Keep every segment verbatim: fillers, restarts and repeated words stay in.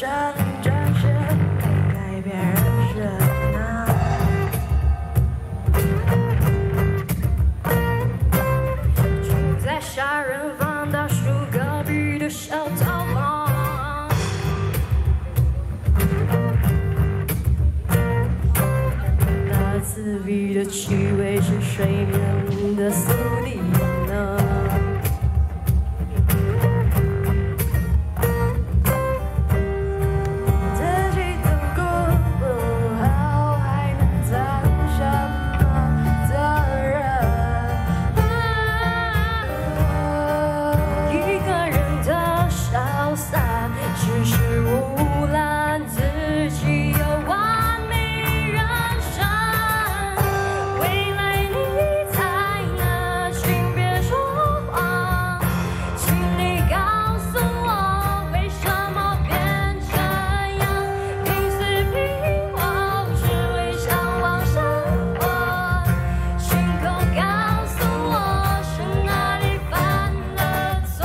真真是会改变人生啊！住在杀人犯大叔隔壁的小套房，那刺鼻的气味是睡眠的宿敌呢。 只是污染自己有完美人生，未来你猜呢？请别说谎，请你告诉我为什么变这样？拼死拼活只为向往生活，亲口告诉我是哪里犯了错。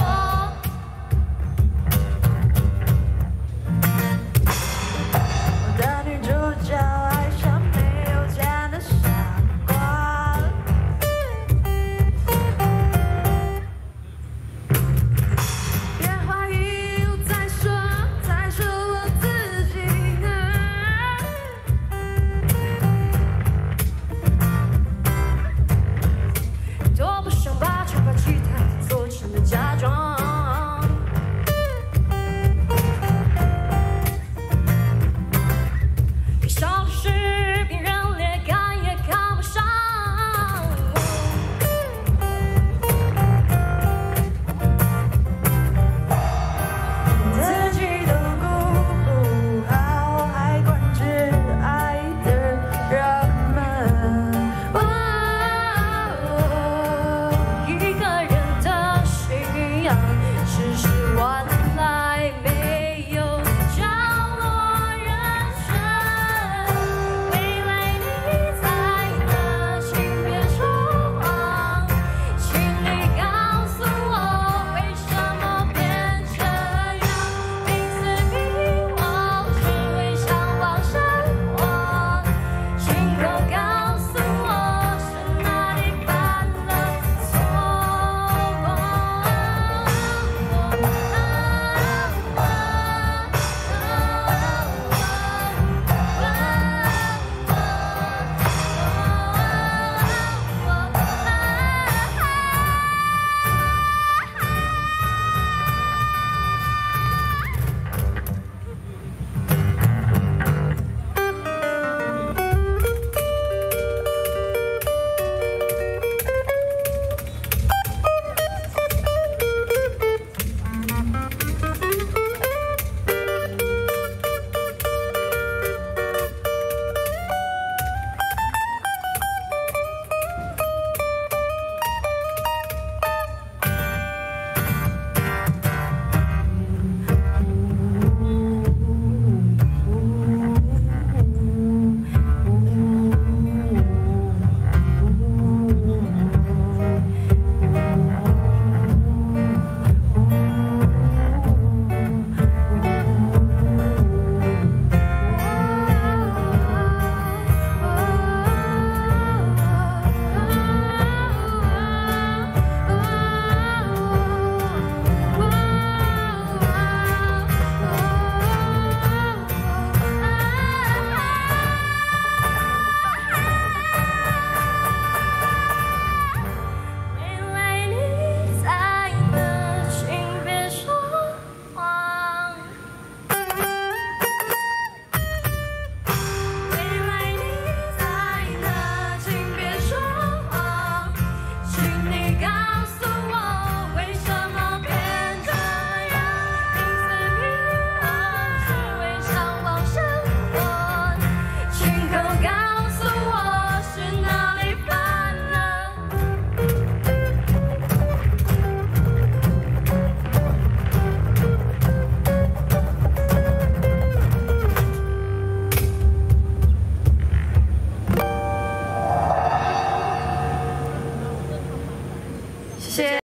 假装，别笑的是别人连看也看不上，自己都顾不好，还管挚爱的人们。哦，一个人。 只是换来没有角落人生，未来你猜呢？请别说谎，请你告诉我为什么变这样？拼死拼活只为向往生活，亲口告诉我是哪里犯了错。 谢谢。